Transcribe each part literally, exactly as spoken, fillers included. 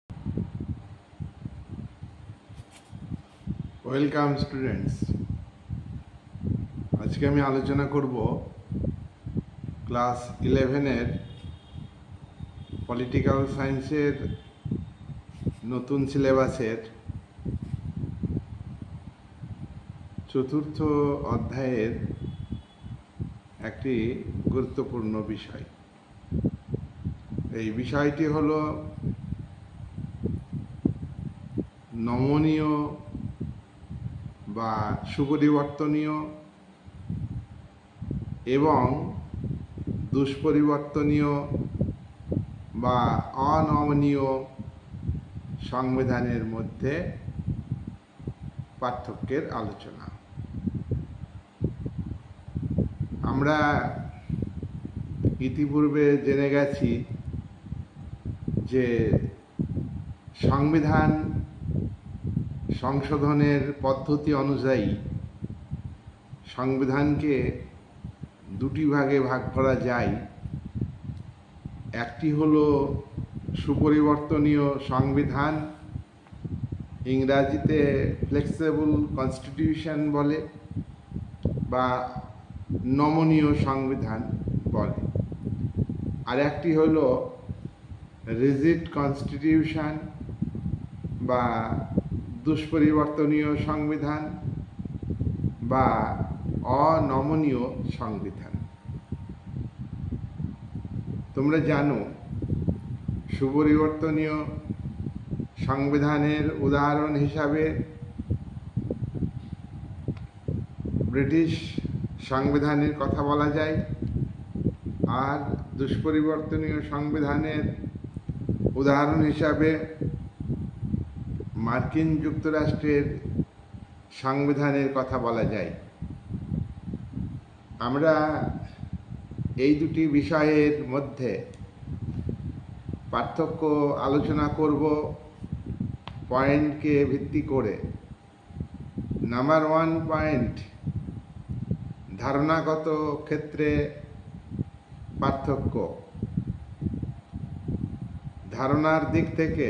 Welcome students. আজকে আমি আলোচনা করব ক্লাস ইলেভেনের পলিটিক্যাল সায়েন্সের নতুন সিলেবাসের চতুর্থ অধ্যায়ের একটি গুরুত্বপূর্ণ বিষয়। এই বিষয়টি হলো নমনীয় বা সুপরিবর্তনীয় এবং দুষ্পরিবর্তনীয় বা অনমনীয় সংবিধানের মধ্যে পার্থক্যের আলোচনা। আমরা ইতিপূর্বে জেনে গেছি যে সংবিধান সংশোধনের পদ্ধতি অনুযায়ী সংবিধানকে দুটি ভাগে ভাগ করা যায়। একটি হলো সুপরিবর্তনীয় সংবিধান, ইংরাজিতে ফ্লেক্সিবল কনস্টিটিউশন বলে বা নমনীয় সংবিধান বলে। আর একটি হলো রিজিড কনস্টিটিউশন বা দুষ্পরিবর্তনীয় সংবিধান বা অনমনীয় সংবিধান। তোমরা জানো সুপরিবর্তনীয় সংবিধানের উদাহরণ হিসাবে ব্রিটিশ সংবিধানের কথা বলা যায়, আর দুষ্পরিবর্তনীয় সংবিধানের উদাহরণ হিসাবে মার্কিন যুক্তরাষ্ট্রের সংবিধানের কথা বলা যায়। আমরা এই দুটি বিষয়ের মধ্যে পার্থক্য আলোচনা করব পয়েন্টকে ভিত্তি করে। নাম্বার ওয়ান পয়েন্ট, ধারণাগত ক্ষেত্রে পার্থক্য। ধারণার দিক থেকে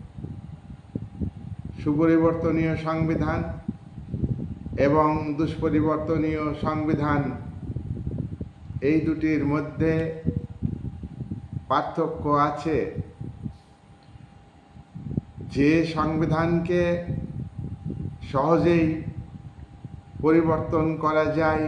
সুপরিবর্তনীয় সংবিধান এবং দুষ্পরিবর্তনীয় সংবিধান এই দুটির মধ্যে পার্থক্য আছে। যে সংবিধানকে সহজেই পরিবর্তন করা যায়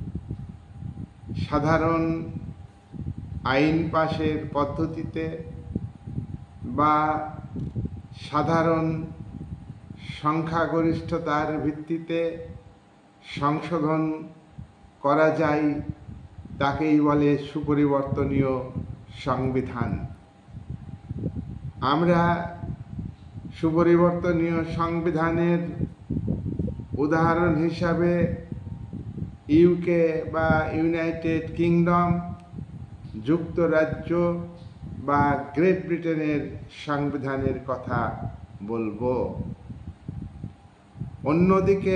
সাধারণ আইন পাশের পদ্ধতিতে বা সাধারণ সংখ্যাগরিষ্ঠতার ভিত্তিতে সংশোধন করা যায়, তাকেই বলে সুপরিবর্তনীয় সংবিধান। আমরা সুপরিবর্তনীয় সংবিধানের উদাহরণ হিসাবে ইউকে বা ইউনাইটেড কিংডম, যুক্তরাজ্য বা গ্রেট ব্রিটেনের সংবিধানের কথা বলবো। অন্যদিকে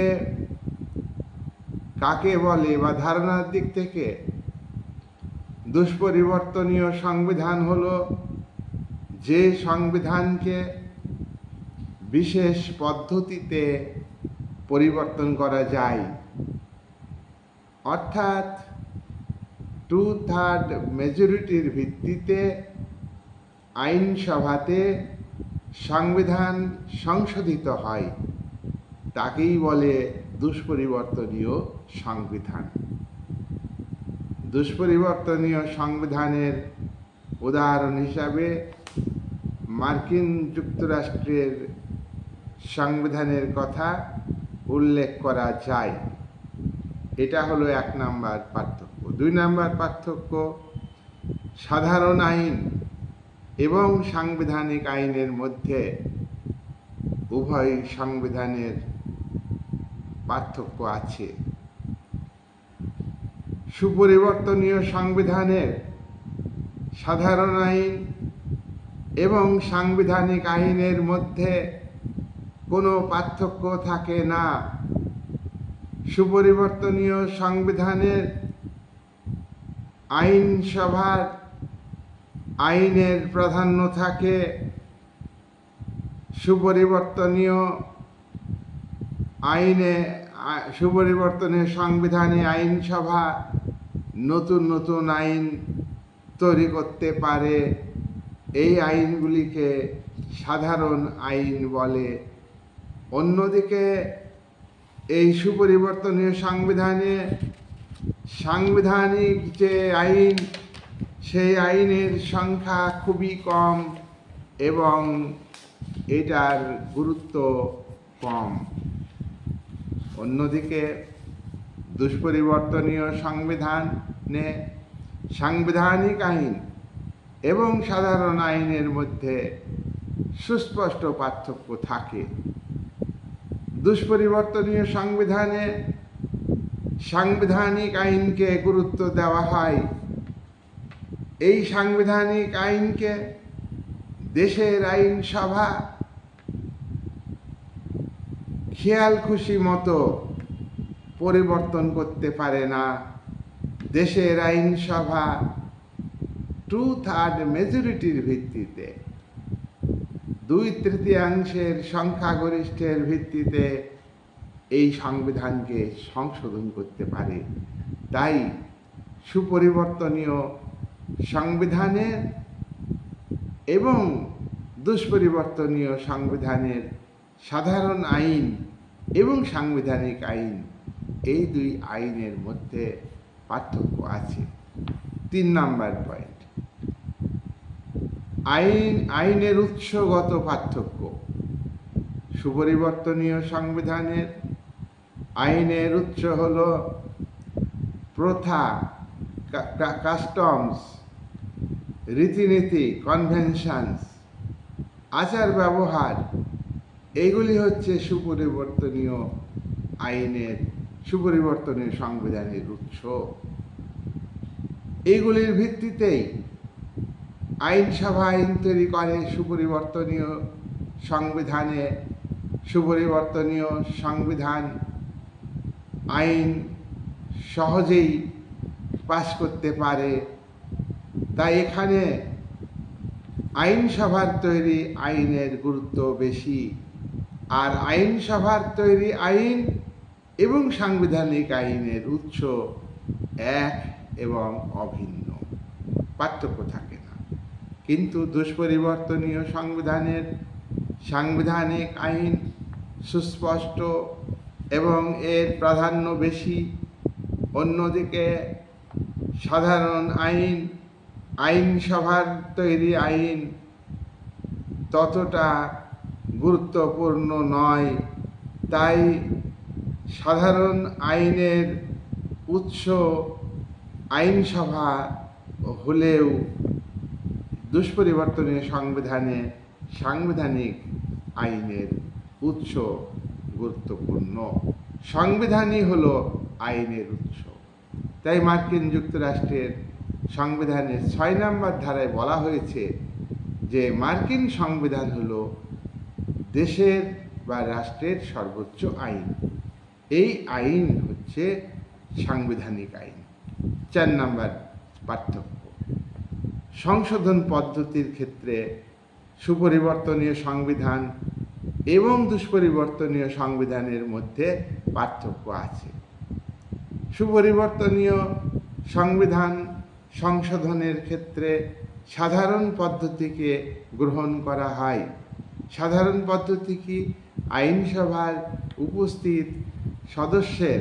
কাকে বলে বা ধারণার দিক থেকে দুষ্পরিবর্তনীয় সংবিধান হলো যে সংবিধানকে বিশেষ পদ্ধতিতে পরিবর্তন করা যায়, অর্থাৎ টু থার্ড মেজরিটির ভিত্তিতে আইনসভাতে সংবিধান সংশোধিত হয়, তাকেই বলে দুষ্পরিবর্তনীয় সংবিধান। দুষ্পরিবর্তনীয় সংবিধানের উদাহরণ হিসাবে মার্কিন যুক্তরাষ্ট্রের সংবিধানের কথা উল্লেখ করা যায়। এটা হলো এক নাম্বার পার্থক্য। দুই নাম্বার পার্থক্য, সাধারণ আইন এবং সাংবিধানিক আইনের মধ্যে উভয় সংবিধানের পার্থক্য আছে। সুপরিবর্তনীয় সংবিধানের সাধারণ আইন এবং সাংবিধানিক আইনের মধ্যে কোনো পার্থক্য থাকে না। সুপরিবর্তনীয় সংবিধানের আইনসভার আইনের প্রাধান্য থাকে সুপরিবর্তনীয় আইনে সুপরিবর্তনীয় সংবিধানে আইনসভা নতুন নতুন আইন তৈরি করতে পারে। এই আইনগুলিকে সাধারণ আইন বলে। অন্যদিকে এই সুপরিবর্তনীয় সংবিধানে সাংবিধানিক যে আইন, সেই আইনের সংখ্যা খুবই কম এবং এটার গুরুত্ব কম। অন্যদিকে দুষ্পরিবর্তনীয় সংবিধানে সাংবিধানিক আইন এবং সাধারণ আইনের মধ্যে সুস্পষ্ট পার্থক্য থাকে। দুষ্পরিবর্তনীয় সংবিধানে সাংবিধানিক আইনকে গুরুত্ব দেওয়া হয়। এই সাংবিধানিক আইনকে দেশের আইনসভা খেয়াল খুশি মতো পরিবর্তন করতে পারে না। দেশের আইনসভা টু থার্ড মেজরিটির ভিত্তিতে, দুই তৃতীয়াংশের সংখ্যাগরিষ্ঠের ভিত্তিতে এই সংবিধানকে সংশোধন করতে পারে। তাই সুপরিবর্তনীয় সংবিধানের এবং দুষ্পরিবর্তনীয় সংবিধানের সাধারণ আইন এবং সাংবিধানিক আইন, এই দুই আইনের মধ্যে পার্থক্য আছে। তিন নম্বর পয়েন্ট, আইন আইনের উৎসগত পার্থক্য। সুপরিবর্তনীয় সংবিধানের আইনের উৎস হল প্রথা, কাস্টমস, রীতিনীতি, কনভেনশনস, আচার ব্যবহার, এইগুলি হচ্ছে সুপরিবর্তনীয় আইনের সুপরিবর্তনীয় সংবিধানের উৎস। এইগুলির ভিত্তিতেই আইনসভা আইন তৈরি করে। সুপরিবর্তনীয় সংবিধানে সুপরিবর্তনীয় সংবিধান আইন সহজেই পাশ করতে পারে। তাই এখানে আইনসভার তৈরি আইনের গুরুত্ব বেশি। আর আইনসভার তৈরি আইন এবং সাংবিধানিক আইনের উৎস এক এবং অভিন্ন, পার্থক্য থাকে না। কিন্তু দুষ্পরিবর্তনীয় সংবিধানের সাংবিধানিক আইন সুস্পষ্ট এবং এর প্রাধান্য বেশি। অন্যদিকে সাধারণ আইন, আইনসভার তৈরি আইন ততটা গুরুত্বপূর্ণ নয়। তাই সাধারণ আইনের উৎস আইনসভা হলেও দুষ্পরিবর্তনীয় সংবিধানে সাংবিধানিক আইনের উৎস গুরুত্বপূর্ণ। সংবিধানই হলো আইনের উৎস। তাই মার্কিন যুক্তরাষ্ট্রের সংবিধানের ছয় নম্বর ধারায় বলা হয়েছে যে মার্কিন সংবিধান হলো দেশের বা রাষ্ট্রের সর্বোচ্চ আইন। এই আইন হচ্ছে সাংবিধানিক আইন। চার নম্বর পার্থক্য, সংশোধন পদ্ধতির ক্ষেত্রে সুপরিবর্তনীয় সংবিধান এবং দুষ্পরিবর্তনীয় সংবিধানের মধ্যে পার্থক্য আছে। সুপরিবর্তনীয় সংবিধান সংশোধনের ক্ষেত্রে সাধারণ পদ্ধতিকে গ্রহণ করা হয়। সাধারণ পদ্ধতি কি? আইনসভার উপস্থিত সদস্যের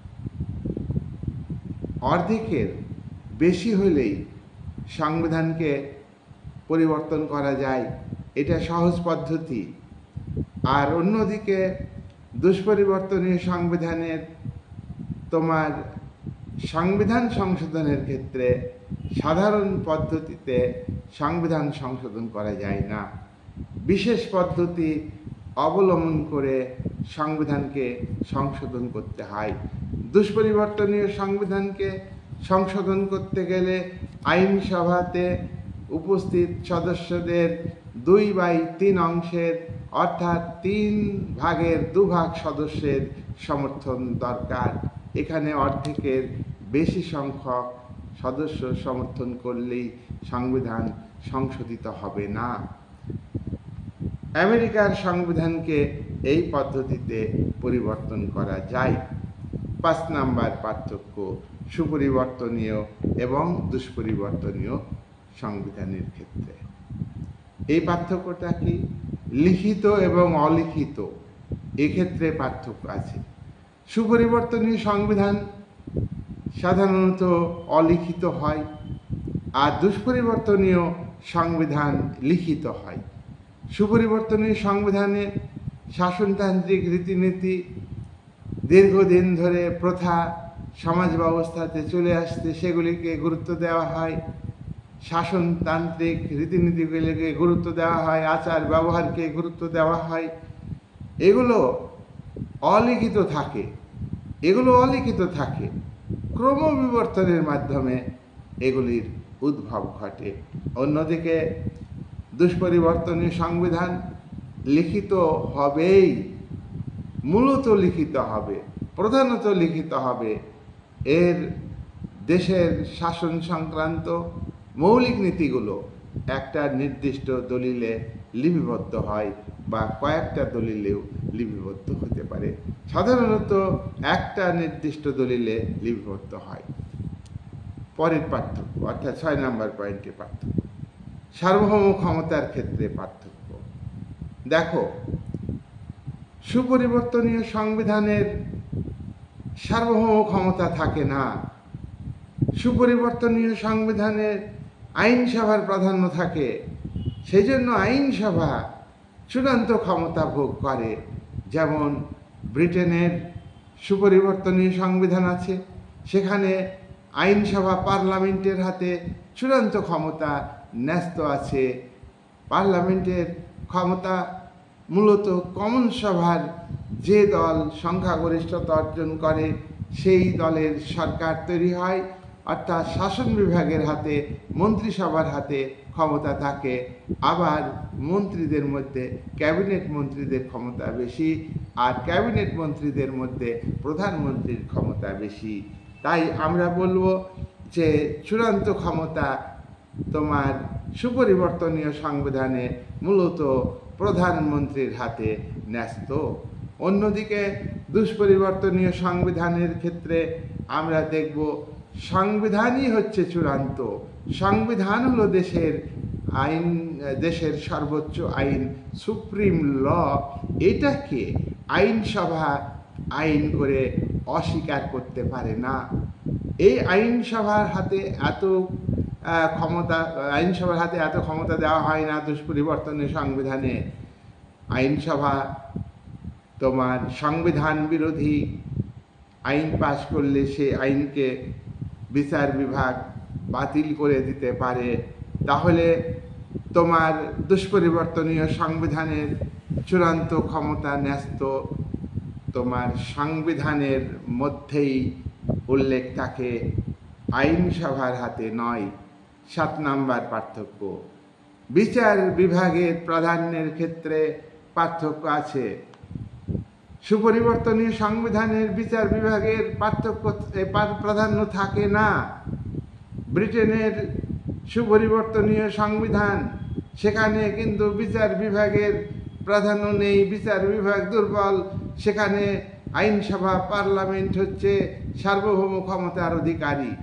অর্ধেকের বেশি হলেই সংবিধানকে পরিবর্তন করা যায়, এটা সহজ পদ্ধতি। আর অন্যদিকে দুষ্পরিবর্তনীয় সংবিধানের তোমার সংবিধান সংশোধনের ক্ষেত্রে সাধারণ পদ্ধতিতে সংবিধান সংশোধন করা যায় না, বিশেষ পদ্ধতি অবলম্বন করে সংবিধানকে সংশোধন করতে হয়। দুষ্পরিবর্তনীয় সংবিধানকে সংশোধন করতে গেলে আইনসভাতে উপস্থিত সদস্যদের দুই বাই তিন অংশের অর্থাৎ তিন ভাগের দুভাগ সদস্যের সমর্থন দরকার। এখানে অর্ধেকের বেশি সংখ্যক সদস্য সমর্থন করলেই সংবিধান সংশোধিত হবে না। আমেরিকার সংবিধানকে এই পদ্ধতিতে পরিবর্তন করা যায়। পাঁচ নাম্বার পার্থক্য সুপরিবর্তনীয় এবং দুষ্পরিবর্তনীয় সংবিধানের ক্ষেত্রে। এই পার্থক্যটা কি? লিখিত এবং অলিখিত এক্ষেত্রে পার্থক্য আছে। সুপরিবর্তনীয় সংবিধান সাধারণত অলিখিত হয়, আর দুষ্পরিবর্তনীয় সংবিধান লিখিত হয়। সুপরিবর্তনীয় সংবিধানে শাসনতান্ত্রিক রীতিনীতি দীর্ঘদিন ধরে প্রথা সমাজ ব্যবস্থাতে চলে আসতে সেগুলিকে গুরুত্ব দেওয়া হয়, শাসনতান্ত্রিক রীতিনীতিগুলিকে গুরুত্ব দেওয়া হয়, আচার ব্যবহারকে গুরুত্ব দেওয়া হয়। এগুলো অলিখিত থাকে এগুলো অলিখিত থাকে ক্রমবিবর্তনের মাধ্যমে এগুলির উদ্ভব ঘটে। অন্যদিকে দুষ্পরিবর্তনীয় সংবিধান লিখিত হবেই, মূলত লিখিত হবে, প্রধানত লিখিত হবে। এর দেশের শাসন সংক্রান্ত মৌলিক নীতিগুলো একটা নির্দিষ্ট দলিলে লিপিবদ্ধ হয় বা কয়েকটা দলিলেও লিপিবদ্ধ হতে পারে। সাধারণত একটা নির্দিষ্ট দলিলে লিপিবদ্ধ হয়। পরের পার্থক্য অর্থাৎ ছয় নম্বর পয়েন্টে পার্থক্য সার্বভৌম ক্ষমতার ক্ষেত্রে পার্থক্য। দেখো, সুপরিবর্তনীয় সংবিধানের সার্বভৌম ক্ষমতা থাকে না। সুপরিবর্তনীয় সংবিধানের আইনসভার প্রাধান্য থাকে। সেই জন্য আইনসভা চূড়ান্ত ক্ষমতা ভোগ করে। যেমন ব্রিটেনের সুপরিবর্তনীয় সংবিধান আছে, সেখানে আইনসভা পার্লামেন্টের হাতে চূড়ান্ত ক্ষমতা ন্যস্ত আছে। পার্লামেন্টের ক্ষমতা মূলত কমন সভার যে দল সংখ্যাগরিষ্ঠতা অর্জন করে সেই দলের সরকার তৈরি হয়, অর্থাৎ শাসন বিভাগের হাতে, মন্ত্রিসভার হাতে ক্ষমতা থাকে। আবার মন্ত্রীদের মধ্যে ক্যাবিনেট মন্ত্রীদের ক্ষমতা বেশি, আর ক্যাবিনেট মন্ত্রীদের মধ্যে প্রধানমন্ত্রীর ক্ষমতা বেশি। তাই আমরা বলবো যে চূড়ান্ত ক্ষমতা তোমার সুপরিবর্তনীয় সংবিধানে মূলত প্রধানমন্ত্রীর হাতে ন্যস্ত। অন্যদিকে দুষ্পরিবর্তনীয় সংবিধানের ক্ষেত্রে আমরা দেখব সংবিধানই হচ্ছে চূড়ান্ত। সংবিধান হলো দেশের আইন, দেশের সর্বোচ্চ আইন, সুপ্রিম ল। এটাকে আইনসভা আইন করে অস্বীকার করতে পারে না। এই আইনসভার হাতে এত ক্ষমতা আইনসভার হাতে এত ক্ষমতা দেওয়া হয় না দুষ্পরিবর্তনীয় সংবিধানে। আইনসভা তোমার সংবিধান বিরোধী আইন পাশ করলে সে আইনকে বিচার বিভাগ বাতিল করে দিতে পারে। তাহলে তোমার দুষ্পরিবর্তনীয় সংবিধানের চূড়ান্ত ক্ষমতা ন্যস্ত তোমার সংবিধানের মধ্যেই উল্লেখ থাকে, আইনসভার হাতে নয়। সাত নাম্বার পার্থক্য বিচার বিভাগের প্রাধান্যের ক্ষেত্রে পার্থক্য আছে। সুপরিবর্তনীয় সংবিধানের বিচার বিভাগের পার্থক্য প্রাধান্য থাকে না। ব্রিটেনের সুপরিবর্তনীয় সংবিধান, সেখানে কিন্তু বিচার বিভাগের প্রাধান্য নেই, বিচার বিভাগ দুর্বল। সেখানে আইনসভা পার্লামেন্ট হচ্ছে সার্বভৌম ক্ষমতার অধিকারী।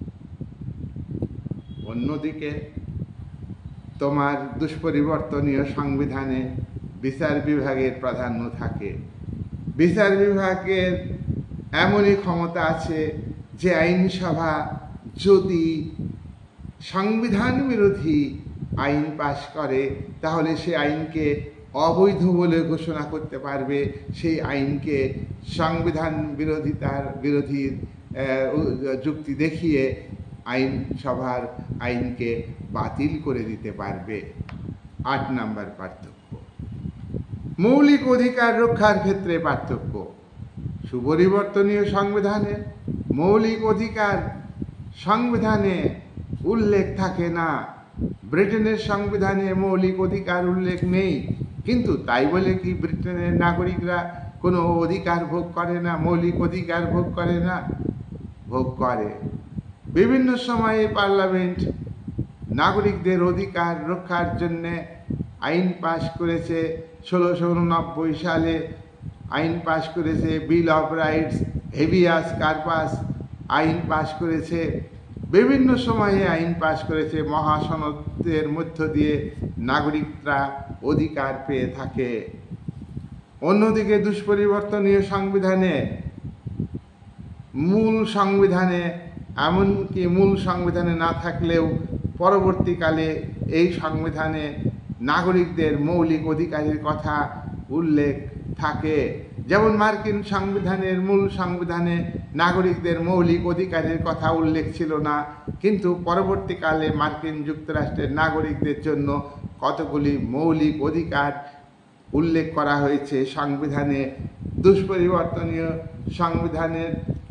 অন্যদিকে তোমার দুষ্পরিবর্তনীয় সংবিধানে বিচার বিভাগের প্রাধান্য থাকে। বিচার বিভাগের এমনই ক্ষমতা আছে যে আইনসভা যদি সংবিধান বিরোধী আইন পাশ করে তাহলে সে আইনকে অবৈধ বলে ঘোষণা করতে পারবে। সেই আইনকে সংবিধান বিরোধিতার বিরোধীর যুক্তি দেখিয়ে আইনসভার আইনকে বাতিল করে দিতে পারবে। আট নাম্বার পার্থক্য মৌলিক অধিকার রক্ষার ক্ষেত্রে পার্থক্য। সুপরিবর্তনীয় সংবিধানে মৌলিক অধিকার সংবিধানে উল্লেখ থাকে না। ব্রিটেনের সংবিধানে মৌলিক অধিকার উল্লেখ নেই, কিন্তু তাই বলে কি ব্রিটেনের নাগরিকরা কোনো অধিকার ভোগ করে না, মৌলিক অধিকার ভোগ করে না? ভোগ করে। বিভিন্ন সময়ে পার্লামেন্ট নাগরিকদের অধিকার রক্ষার জন্যে আইন পাশ করেছে ষোলোশো উননব্বই সালে, আইন পাশ করেছে বিল অফ রাইটস, হেভিয়াস কার্পাস আইন পাশ করেছে, বিভিন্ন সময়ে আইন পাশ করেছে। মহাসনদের মধ্য দিয়ে নাগরিকরা অধিকার পেয়ে থাকে। অন্যদিকে দুষ্পরিবর্তনীয় সংবিধানে মূল সংবিধানে এমনকি মূল সংবিধানে না থাকলেও পরবর্তীকালে এই সংবিধানে নাগরিকদের মৌলিক অধিকারের কথা উল্লেখ থাকে। যেমন মার্কিন সংবিধানের মূল সংবিধানে নাগরিকদের মৌলিক অধিকারের কথা উল্লেখ ছিল না, কিন্তু পরবর্তীকালে মার্কিন যুক্তরাষ্ট্রের নাগরিকদের জন্য কতগুলি মৌলিক অধিকার উল্লেখ করা হয়েছে সংবিধানে। দুষ্পরিবর্তনীয় সংবিধানের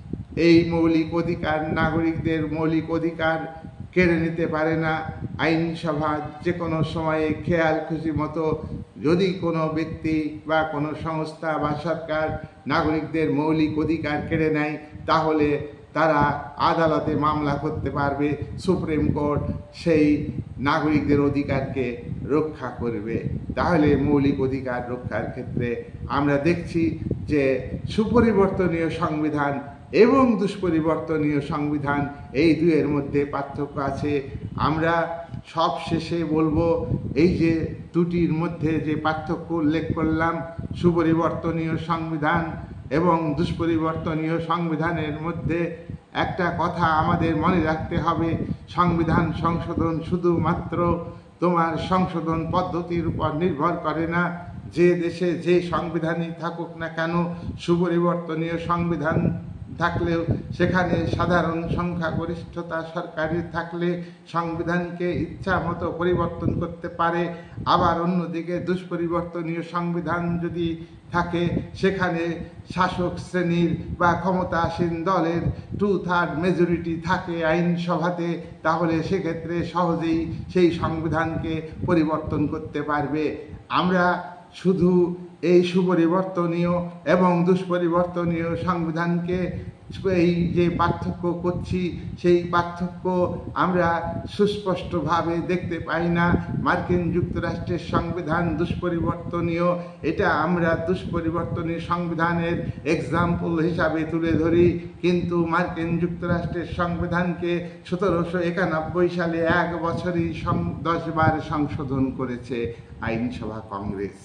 এই মৌলিক অধিকার, নাগরিকদের মৌলিক অধিকার কেড়ে নিতে পারে না। আইনসভা যে কোনো সময়ে খেয়াল খুশি মতো যদি কোনো ব্যক্তি বা কোনো সংস্থা বা সরকার নাগরিকদের মৌলিক অধিকার কেড়ে নেয়, তাহলে তারা আদালতে মামলা করতে পারবে। সুপ্রিম কোর্ট সেই নাগরিকদের অধিকারকে রক্ষা করবে। তাহলে মৌলিক অধিকার রক্ষার ক্ষেত্রে আমরা দেখছি যে সুপরিবর্তনীয় সংবিধান এবং দুষ্পরিবর্তনীয় সংবিধান এই দুয়ের মধ্যে পার্থক্য আছে। আমরা সব শেষে বলবো, এই যে দুটির মধ্যে যে পার্থক্য উল্লেখ করলাম, সুপরিবর্তনীয় সংবিধান এবং দুষ্পরিবর্তনীয় সংবিধানের মধ্যে একটা কথা আমাদের মনে রাখতে হবে, সংবিধান সংশোধন শুধুমাত্র তোমার সংশোধন পদ্ধতির উপর নির্ভর করে না। যে দেশে যে সংবিধানই থাকুক না কেন, সুপরিবর্তনীয় সংবিধান থাকলেও সেখানে সাধারণ সংখ্যাগরিষ্ঠতা সরকারের থাকলে সংবিধানকে ইচ্ছা মতো পরিবর্তন করতে পারে। আবার অন্যদিকে দুষ্পরিবর্তনীয় সংবিধান যদি থাকে, সেখানে শাসক শ্রেণীর বা ক্ষমতাসীন দলের টু থার্ড মেজরিটি থাকে আইনসভাতে, তাহলে সেক্ষেত্রে সহজেই সেই সংবিধানকে পরিবর্তন করতে পারবে। আমরা শুধু এই সুপরিবর্তনীয় এবং দুষ্পরিবর্তনীয় সংবিধানকে এই যে পার্থক্য করছি, সেই পার্থক্য আমরা সুস্পষ্টভাবে দেখতে পাই না। মার্কিন যুক্তরাষ্ট্রের সংবিধান দুষ্পরিবর্তনীয়, এটা আমরা দুষ্পরিবর্তনীয় সংবিধানের এক্সাম্পল হিসাবে তুলে ধরি, কিন্তু মার্কিন যুক্তরাষ্ট্রের সংবিধানকে সতেরোশো একানব্বই সালে এক বছরই দশ বার সংশোধন করেছে আইনসভা কংগ্রেস।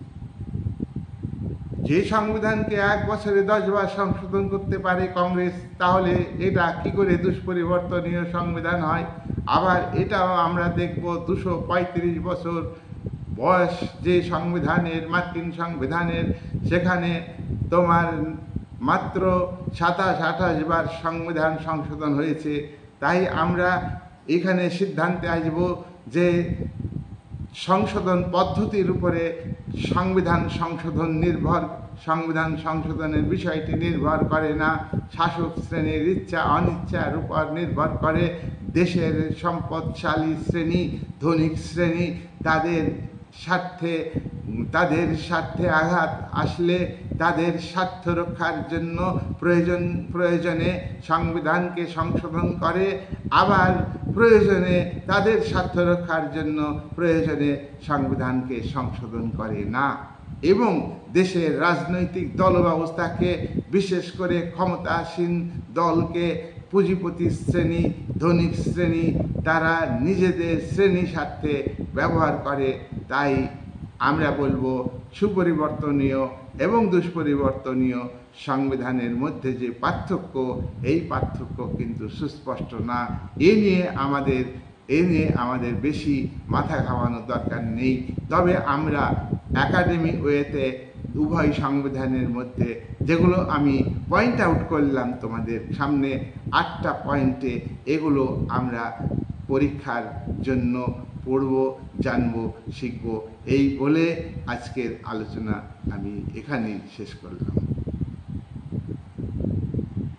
যে সংবিধানকে এক বছরে দশ বার সংশোধন করতে পারে কংগ্রেস, তাহলে এটা কি করে দুষ্পরিবর্তনীয় সংবিধান হয়? আবার এটাও আমরা দেখব দুশো পঁয়ত্রিশ বছর বয়স যে সংবিধানের, মার্কিন সংবিধানের, সেখানে তোমার মাত্র সাতাশ আঠাশ বার সংবিধান সংশোধন হয়েছে। তাই আমরা এখানে সিদ্ধান্তে আসব যে সংশোধন পদ্ধতির উপরে সংবিধান সংশোধন নির্ভর সংবিধান সংশোধনের বিষয়টি নির্ভর করে না, শাসক শ্রেণীর ইচ্ছা অনিচ্ছার উপর নির্ভর করে। দেশের সম্পদশালী শ্রেণী, ধনিক শ্রেণী, তাদের স্বার্থে তাদের স্বার্থে আঘাত আসলে তাদের স্বার্থ রক্ষার জন্য প্রয়োজন প্রয়োজনে সংবিধানকে সংশোধন করে, আবার প্রয়োজনে তাদের স্বার্থ রক্ষার জন্য প্রয়োজনে সংবিধানকে সংশোধন করে না। এবং দেশের রাজনৈতিক দল ব্যবস্থাকে, বিশেষ করে ক্ষমতাসীন দলকে পুঁজিপতি শ্রেণী, ধনিক শ্রেণী, তারা নিজেদের শ্রেণী স্বার্থে ব্যবহার করে। তাই আমরা বলবো সুপরিবর্তনীয় এবং দুষ্পরিবর্তনীয় সংবিধানের মধ্যে যে পার্থক্য, এই পার্থক্য কিন্তু সুস্পষ্ট না। এ নিয়ে আমাদের এ নিয়ে আমাদের বেশি মাথা ঘামানোর দরকার নেই। তবে আমরা একাডেমিক ওয়েতে উভয় সংবিধানের মধ্যে যেগুলো আমি পয়েন্ট আউট করলাম তোমাদের সামনে, আটটা পয়েন্টে, এগুলো আমরা পরীক্ষার জন্য পড়ব, জানব, শিখব। এই বলে আজকের আলোচনা আমি এখানেই শেষ করলাম।